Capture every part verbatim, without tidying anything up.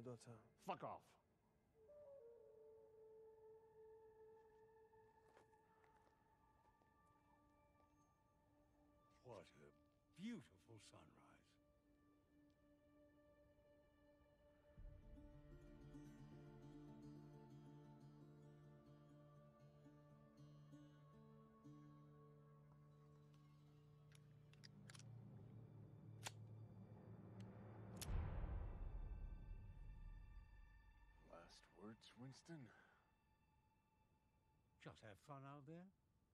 your daughter. Fuck off. What a beautiful sunrise. Last words, Winston? Just have fun out there.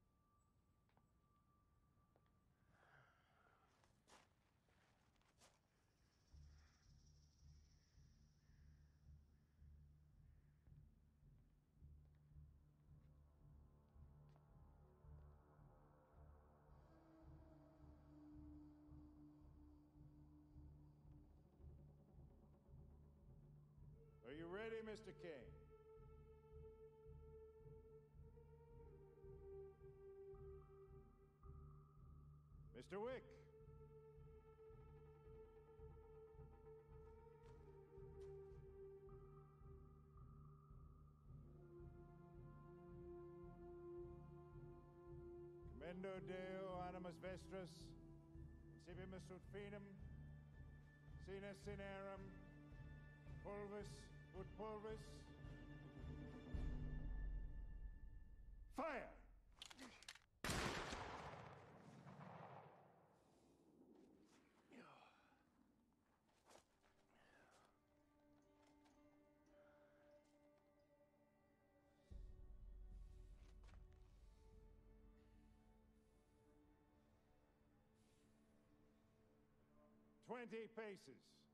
Are you ready, Mister Kane? Mister Wick? Commendo Deo animus vestris, incipimus ut finum, sine cinerum, pulvis ut pulvis. Fire! Twenty paces.